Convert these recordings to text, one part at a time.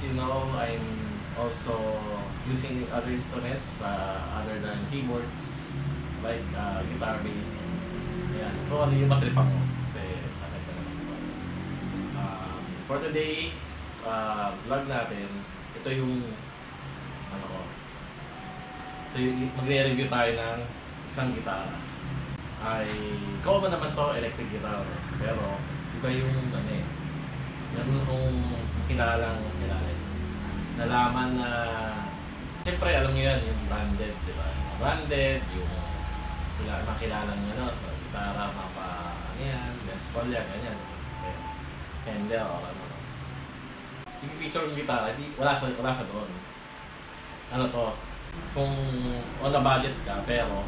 you know, I'm also using other instruments other than keyboards, like guitar, bass. Ayan, kung ano yung matripan mo. Kasi channel ko naman. So, for today's vlog natin, ito yung ano ko. Ito yung magre-review tayo ng isang gitara. Ay common naman to, electric guitar. Pero iba yung ano eh. Meron akong kilalang nalaman na siyempre alam niyo yan, yung branded, di ba? Branded, yung makilalang gitara, ano yan, Les Paul yan, ganyan. Fender or ano. Yung feature ng gitara, wala siya doon. Ano to, kung on a budget ka, pero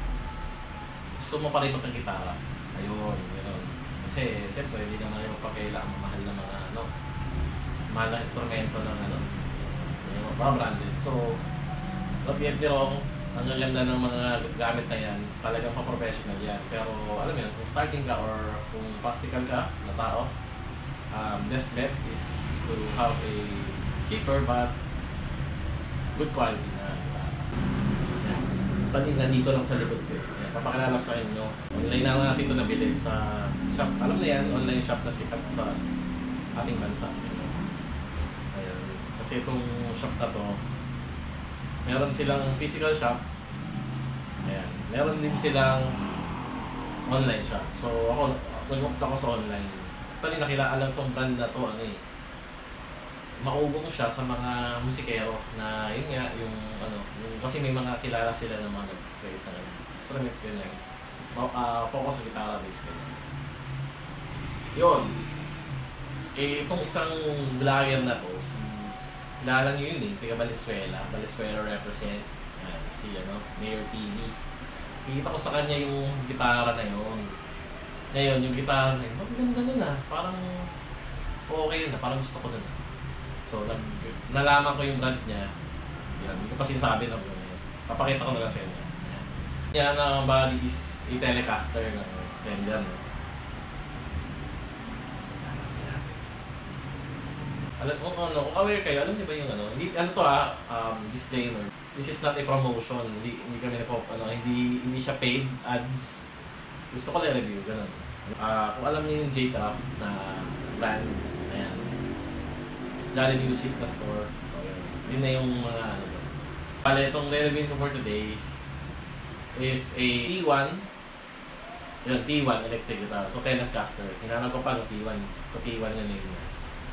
gusto mo pa rin magkagitara. Ayun, gano'n. Kasi, siyempre, hindi naman yung magpakailangan mahal na mga, mahal na instrumento ng, yung mga branded. So, don't get me wrong, ang gaganda ng mga gamit na yan, talagang pa-professional yan. Pero, alam mo yun, kung starting ka or kung practical ka na tao, best bet is to have a cheaper but good quality na gitara. Yan. Nandito lang sa likod ko. Papakilala sa inyo. Online na natin ito nabili sa shop. Alam na yan, online shop na sikat sa ating bansa. Ayan. Kasi itong shop na to, meron silang physical shop. Ayan. Meron din silang online shop. So ako, nag-opt ako sa online. Actually, nakilala itong brand na to, maugong siya sa mga musikero na yun nga, yung kasi may mga kilala sila ng mga nag-create na instruments ganyan. Focus sa guitar bass ganyan. Yun. Itong isang vlogger na to, kilala nyo yun taga Valenzuela represent, si Mayor TV. Kikita ko sa kanya yung gitara na yun. Ngayon, yung gitara na yun, maganda nun parang okay na, parang gusto ko nun. So, nalaman ko yung brand niya. Yan, hindi ko pa sinasabi na papakita ko na lang sa inyo. Yan ang body is a Telecaster ng Fender. Alam mo kung aware kayo, alam niyo ba yung hindi to disclaimer. This is not a promotion. Hindi kami hindi siya paid ads. Gusto ko lang review ganun. Kung alam niyo yung J-Craft na brand, ayan. Jolly Music na store. So, yun na yung mga Pala, itong re-review ko for today is a T1. Yun, T1 electric guitar. So, Telecaster. Hinanap ko pa ng T1. So, T1 yung name niya.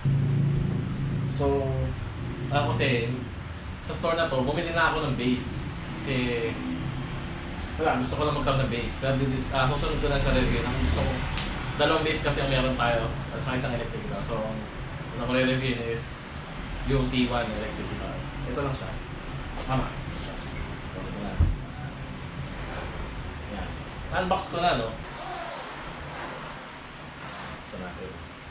So, kasi sa store na to, bumili na ako ng bass. Kasi, wala, gusto ko lang magkaroon ng bass. Pero susunod ko na sa review. Gusto ko, dalawang bass kasi ang meron tayo. Sa isang electric guitar. So, ang re-review is yung T1 electric guitar. Ito lang siya. Mama. Yan. Unbox ko na, Buksan natin.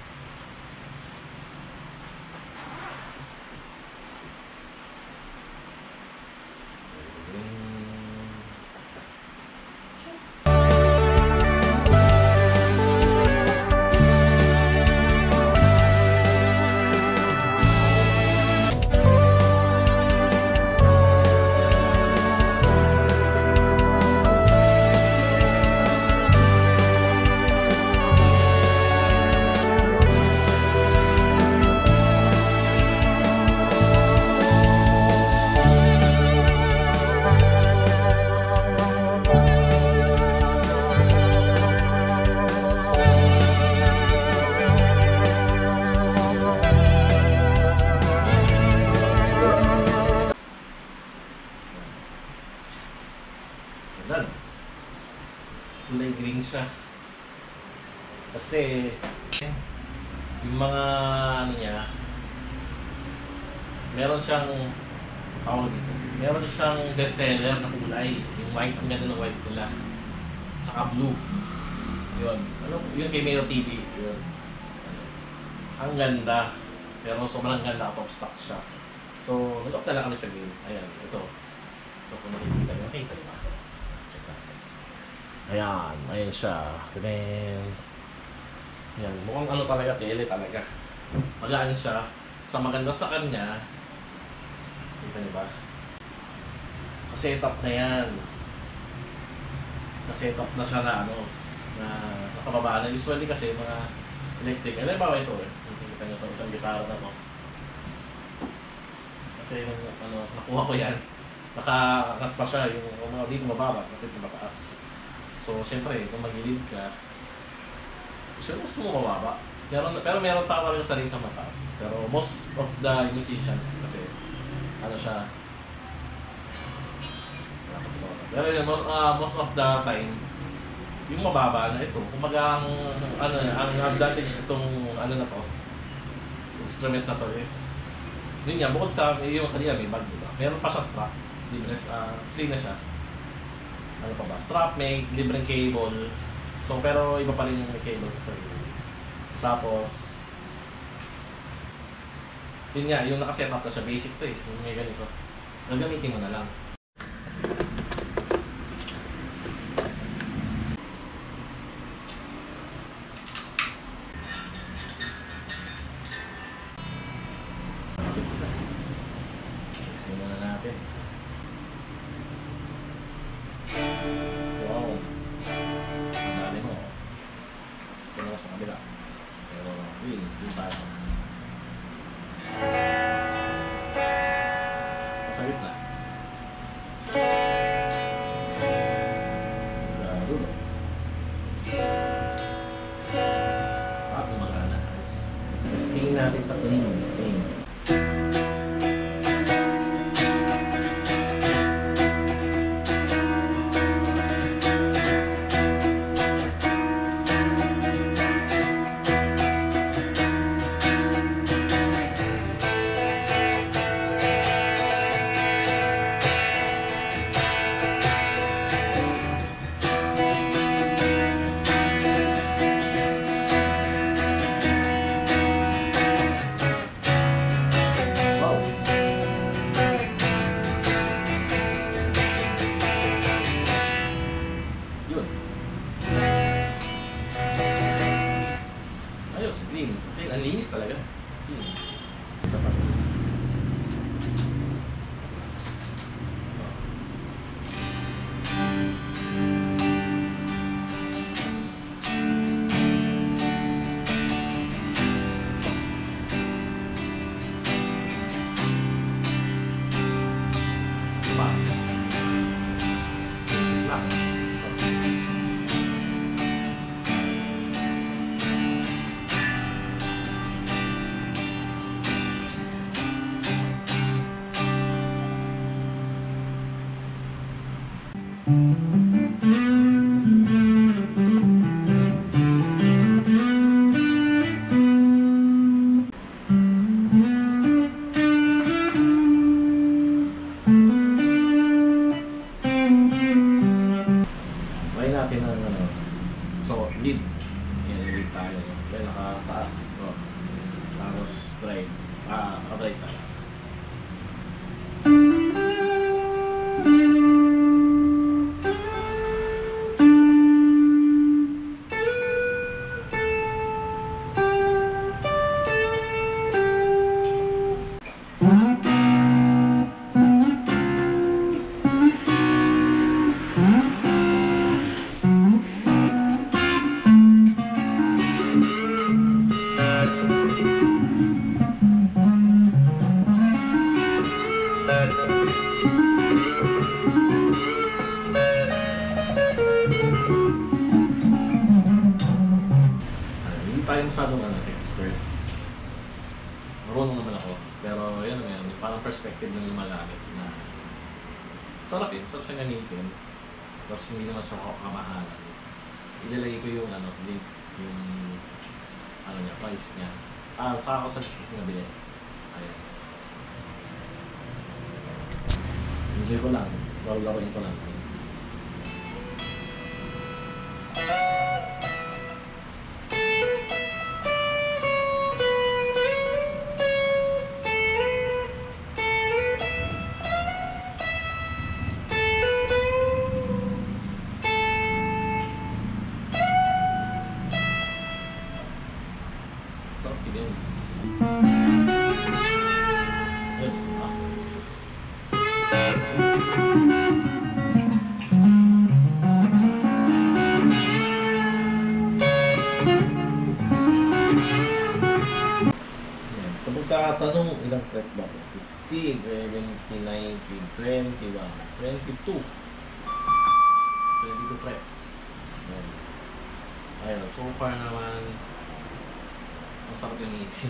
Ganda. Kulay green siya. Kasi yung mga niya, meron siyang meron siyang bestseller na kulay. Yung white, ang ganda ng white nila. Saka blue. Yun. Yun kay Mayor TV. Yun. Ang ganda. Pero sobrang ganda, top stock siya. So, nag-opt na lang kami sa green. Ayan, ito. Ito kung nakikita nyo. Nakikita nyo ba? Check natin. Ayan, ayan siya. Then, yan, mukhang talaga, tele talaga. Magaan siya. Basta maganda sa kanya, kita niyo ba? Set-up na yan. Na-set-up na siya na ano, na nakababa na. Usually kasi mga electric, alam ba ito eh? Nakikita niyo ito, isang gitara na to. Kasi nung ano, nakuha ko yan, naka-cut pa siya, yung mga dito mababa, dito mataas. So, syempre, kung magilid ka, syempre gusto mo mababa. Pero meron pa rin sa rin sa mataas. Pero most of the musicians kasi, ano siya, pero yun, most of the time, yung mababa na ito, kumbaga ang advantage itong ano na to, instrument na to is, yun nga, bukod sa yung kanina may bag, diba? Meron pa siya strap, libre, free na siya. Ano pa ba? Strap, may libreng cable. So, pero iba pa rin yung may cable sa sarili. Tapos, yun nga, yung nakaset up na siya, basic to eh, yung may ganito. Gagamitin mo na lang. Wow. Ang dami mo. Ito na sa kabila. Pero, yun tayo. Sa gitna. Sa dulo. Gumagana. Tapos tingin natin sa clean. Clean. Ang linis talaga. Isa pa. Natin ang ano, so lead, yan lead tayo, then nakataas, no? Tapos drive, naka-drive tayo. Tayo masyadong expert. Marunong naman ako. Pero yun nga, parang perspective lang yung magamit na sarap yun. Sarap siya gamitin. Tapos hindi naman siya kamahalan. Ilalagay ko yung link, yung niya, price niya. Saka ako sa nabili. Ayan. Enjoy ko lang. Laruin ko lang. Sarap din. pagkakatanong, ilang fret ba? 15, 17, 19, 21, 22. 22 frets. Ayan. Ayun, so far naman, ang sarap yung ngipin.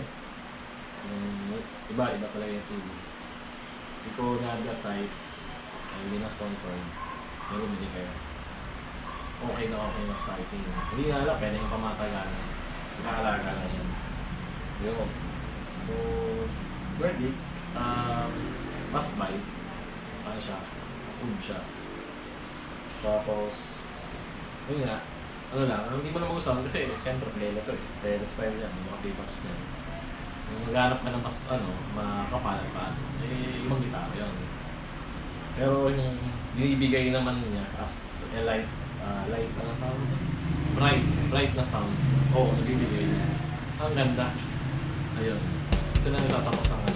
Iba talaga yung feeling. Hindi ko na-advertise, hindi na sponsored, pero bili kayo. Okay na starting. Hindi nga lang, pwede yung pamatagal. Nakaalaga na yan. Yun. So, verdict, must buy. Ano siya? Tube siya. Tapos, yun nga, ano lang, hindi mo na magustuhan kasi siyempre play to eh. Play style yan, yung mga pickups niya. Kung maghanap ka ng mas makapal pa, ibang gitara yun. Pero yung binibigay naman niya as a light, ano tawag ito? Bright na sound. Oo, nabibigay niya. Ang ganda. Ayun. Ito na natatapos ang